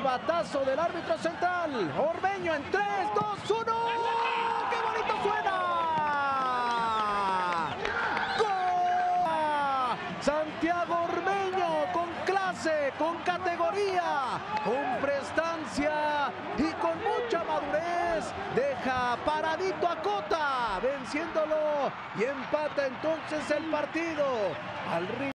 silbatazo del árbitro central. Ormeño en 3, 2, 1. ¡Qué bonito suena! ¡Gol! Santiago Ormeño con clase, con categoría, con prestancia y con mucha madurez. Deja paradito a Cota, venciéndolo y empata entonces el partido al ritmo.